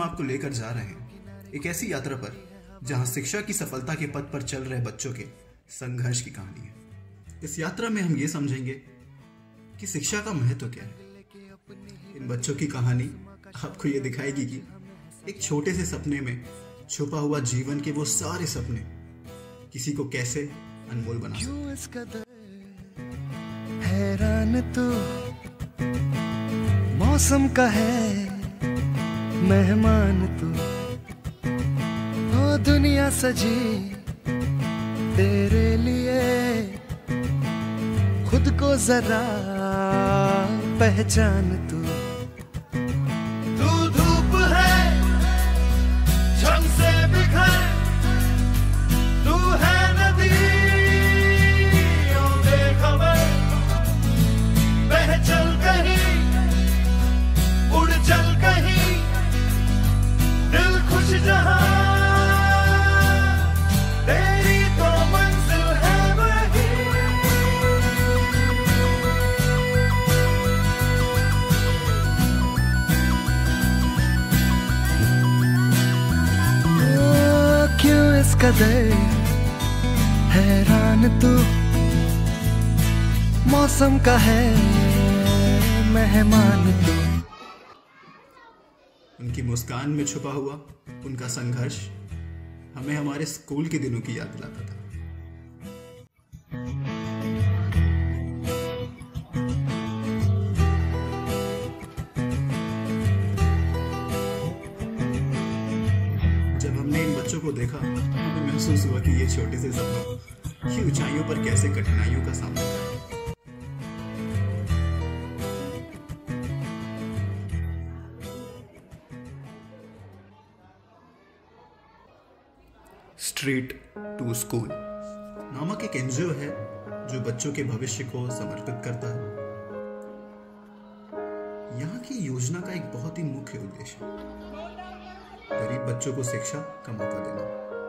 हम आपको लेकर जा रहे हैं एक ऐसी यात्रा पर जहां शिक्षा की सफलता के पथ पर चल रहे बच्चों के संघर्ष की कहानी है। इस यात्रा में हम ये समझेंगे कि शिक्षा का महत्व क्या है। इन बच्चों की कहानी आपको ये दिखाएगी कि एक छोटे से सपने में छुपा हुआ जीवन के वो सारे सपने किसी को कैसे अनमोल बना सकते हैं। हैरान तो मौसम का है, मेहमान तो ओ दुनिया सजी तेरे लिए, खुद को जरा पहचान तू धूप है झंग से बिखर, तू है नदी बेखबर, बह चल कहीं उड़ चल कहीं, दिल खुश जहां तेरी तो मंजिल है वही। क्यों इस कदर हैरान तू, मौसम का है मेहमान तू। उनकी मुस्कान में छुपा हुआ उनका संघर्ष हमें हमारे स्कूल के दिनों की याद दिलाता था। जब हमने इन बच्चों को देखा हमें महसूस हुआ कि ये छोटे से सपनों की ऊंचाइयों पर कैसे कठिनाइयों का सामना करें। स्ट्रीट टू स्कूल नामक एक एनजीओ है जो बच्चों के भविष्य को समर्पित करता है। यहाँ की योजना का एक बहुत ही मुख्य उद्देश्य गरीब बच्चों को शिक्षा का मौका देना।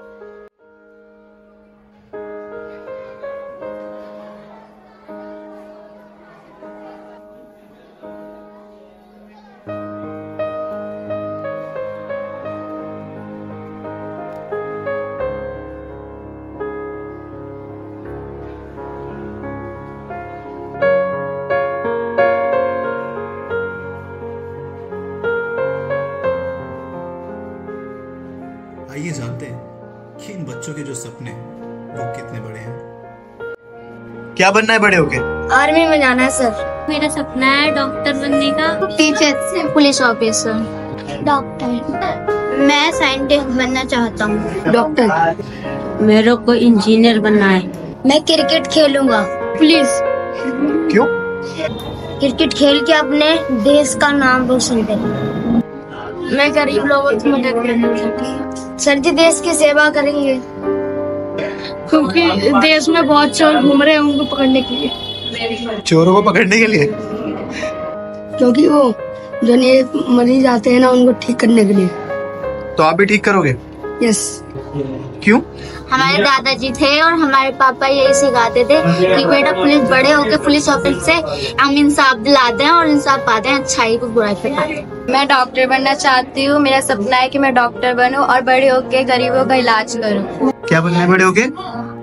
आइए जानते हैं कि इन बच्चों के जो सपने वो कितने बड़े हैं। क्या बनना है बड़े होके? आर्मी में जाना है सर। मेरा सपना है डॉक्टर बनने का। Teacher, police officer, doctor. मैं साइंटिस्ट बनना चाहता हूँ। डॉक्टर। मेरे को इंजीनियर बनना है। मैं क्रिकेट खेलूंगा। पुलिस। क्यों? क्रिकेट खेल के अपने देश का नाम रोशन करूंगा। मैं गरीब लोगों की मदद करना चाहती हूँ। सर जी देश की सेवा करेंगे क्योंकि देश में बहुत चोर घूम रहे हैं उनको पकड़ने के लिए। चोरों को पकड़ने के लिए? क्योंकि वो जो नए मरीज आते हैं ना उनको ठीक करने के लिए। तो आप भी ठीक करोगे? यस। क्यों? हमारे दादाजी थे और हमारे पापा यही सिखाते थे कि बेटा पुलिस बड़े होकर पुलिस ऑफिस से हम इंसाफ दिलाते हैं और इंसाफ पाते हैं, अच्छाई को बुराई पे पाते हैं। मैं डॉक्टर बनना चाहती हूँ। मेरा सपना है कि मैं डॉक्टर बनूं और बड़े होके गरीबों का इलाज करूं। क्या बनना है बड़े होके?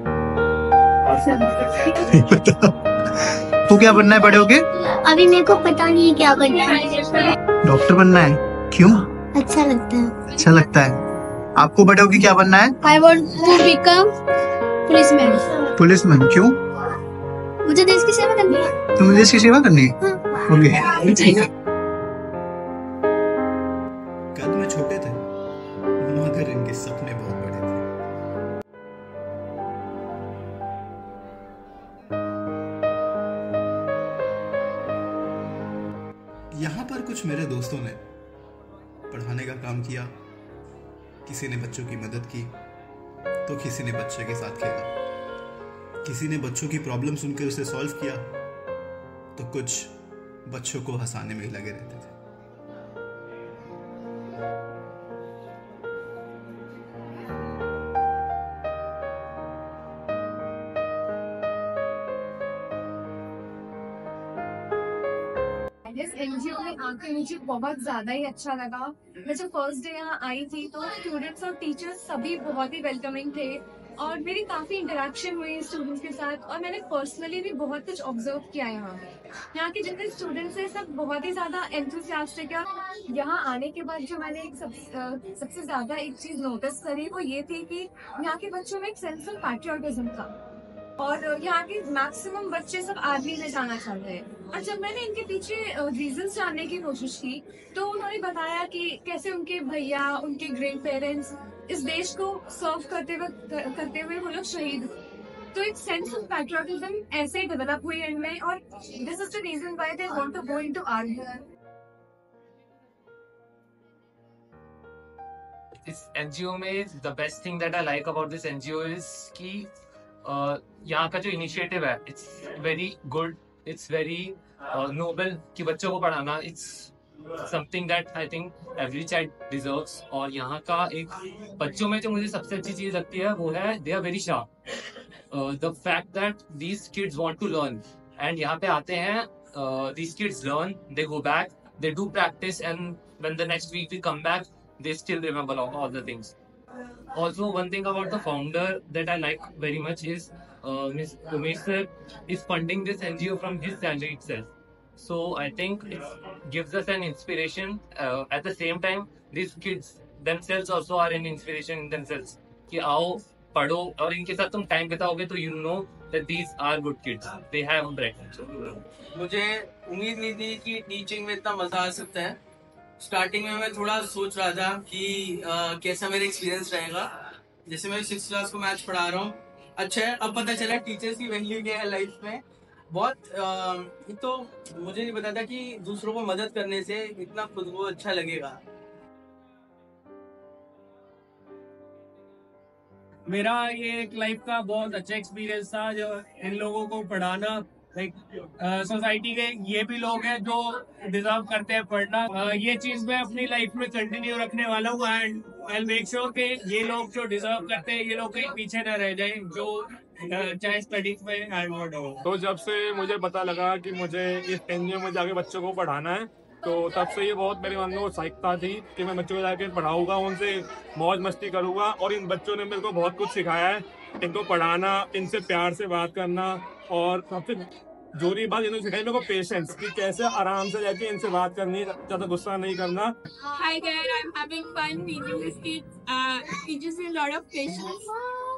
तू क्या बनना है बड़े होके? अभी मेरे को पता नहीं है क्या बनना है। डॉक्टर बनना है। क्यों? अच्छा लगता है। अच्छा लगता है। आपको बड़े होके क्या बनना है? I want to become policeman। Policeman. क्यों? मुझे देश की सेवा करनी है। तुम्हें देश की सेवा करनी है? ओके। कद में छोटे थे मगर इनके सपने बहुत बड़े थे। यहाँ पर कुछ मेरे दोस्तों ने पढ़ाने का काम किया, किसी ने बच्चों की मदद की तो किसी ने बच्चे के साथ खेला, किसी ने बच्चों की प्रॉब्लम सुनकर उसे सॉल्व किया तो कुछ बच्चों को हंसाने में ही लगे रहते थे। इस एनजीओ में आके मुझे बहुत ज्यादा ही अच्छा लगा। मैं जब फर्स्ट डे यहाँ आई थी तो स्टूडेंट्स और टीचर्स सभी बहुत ही वेलकमिंग थे और मेरी काफ़ी इंटरेक्शन हुई स्टूडेंट्स के साथ और मैंने पर्सनली भी बहुत कुछ ऑब्जर्व किया यहाँ के जितने स्टूडेंट्स हैं सब बहुत ही ज़्यादा एंथुसियास्टिक है। यहाँ आने के बाद जो मैंने एक सबसे ज़्यादा एक चीज़ नोटिस करी वो ये थी कि यहाँ के बच्चों में एक सेंस ऑफ पैट्रियोटिज्म था और यहाँ के मैक्सिमम बच्चे सब आर्मी में जाना चाहते हैं। और जब मैंने इनके पीछे रीजंस जानने की कोशिश की तो उन्होंने बताया कि कैसे उनके भैया उनके ग्रैंड पेरेंट्स इस देश को सर्व करते हुए वो लोग शहीद हुए। तो एक सेंस ऑफ पैट्रियोटिज्म ऐसे ही डेवलप हुई इनमें और this is the reason why they want to go into army. इस एनजीओ में the best thing that I like about this NGO is कि यहाँ का जो इनिशिएटिव है it's very good, it's very noble कि बच्चों को पढ़ाना it's something that I think every child deserves. और यहाँ का एक बच्चों में जो मुझे सबसे अच्छी चीज लगती है वो है they are very sharp. The fact that these kids want to learn and यहाँ पे आते हैं, these kids learn, they go back, they do practice and when the next week we come back they still remember all the things. Also, one thing about the founder that I like very much is Ms. Umesh sir is funding this NGO from his salary itself. So I think it gives us an inspiration. At the same time, these kids themselves also are an inspiration in themselves. कि आओ पढ़ो और इनके साथ तुम time बिताओगे तो you know that these are good kids. They have a brain. मुझे उम्मीद नहीं थी कि टीचिंग में इतना मजा आ सकता है। स्टार्टिंग में मैं थोड़ा सोच रहा था कि कैसा मेरा एक्सपीरियंस रहेगा। जैसे मैं 6th क्लास को मैथ्स पढ़ा रहा हूँ, अच्छा है अब पता चला टीचर्स की वैल्यू क्या है लाइफ में। बहुत तो मुझे नहीं पता था कि दूसरों को मदद करने से इतना खुद को अच्छा लगेगा। मेरा ये एक लाइफ का बहुत अच्छा एक्सपीरियंस था जो इन लोगों को पढ़ाना। सोसाइटी के ये भी लोग हैं जो डिजर्व करते हैं पढ़ना। ये चीज मैं अपनी लाइफ में कंटिन्यू रखने वाला हूँ एंड आई मेक श्योर कि ये लोग जो डिजर्व करते हैं ये लोग कहीं पीछे न रह जाएं, जो चाहे स्टडीज में एंड व्हाट हो। तो जब से मुझे पता लगा कि मुझे इस एनजीओ में जाके बच्चों को पढ़ाना है तो तब से ये बहुत मेरे मन में उत्साहिकता थी कि मैं बच्चों को जाके पढ़ाऊंगा, उनसे मौज मस्ती करूंगा। और इन बच्चों ने मेरे को बहुत कुछ सिखाया है, इनको पढ़ाना, इनसे प्यार से बात करना और सबसे जरूरी बात इन्होंने सिखाई मेरे को पेशेंस, कि कैसे आराम से जाके इनसे बात करनी, ज्यादा गुस्सा नहीं करना। Hi there, I'm having fun teaching this kid. Teaches me a lot of patience.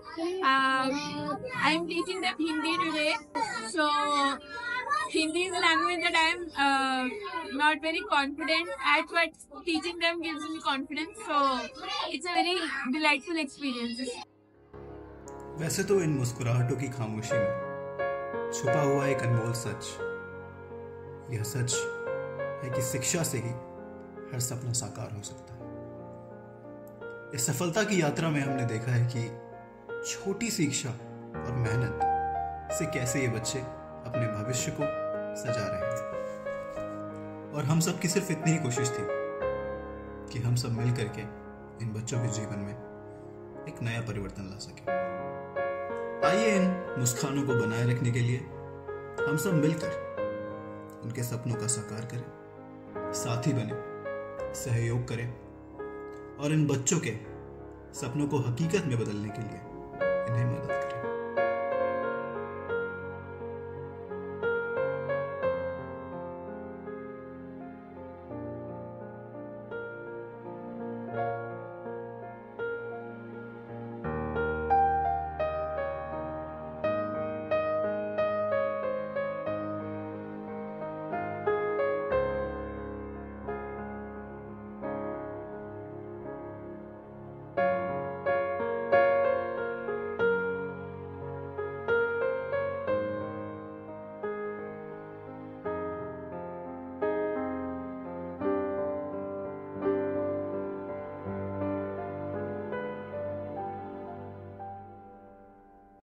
I'm teaching them Hindi today, so Hindi is a language that I'm not very confident at, but teaching them gives me confidence. So it's a very delightful experience. वैसे तो इन मुस्कुराहटों की खामोशी में छुपा हुआ एक अनमोल सच, यह सच है कि शिक्षा से ही हर सपना साकार हो सकता है। इस सफलता की यात्रा में हमने देखा है कि छोटी शिक्षा और मेहनत से कैसे ये बच्चे अपने भविष्य को सजा रहे हैं। और हम सब की सिर्फ इतनी ही कोशिश थी कि हम सब मिल करके इन बच्चों के जीवन में एक नया परिवर्तन ला सके। आइए इन मुस्कानों को बनाए रखने के लिए हम सब मिलकर उनके सपनों का साकार करें, साथी बने, सहयोग करें और इन बच्चों के सपनों को हकीकत में बदलने के लिए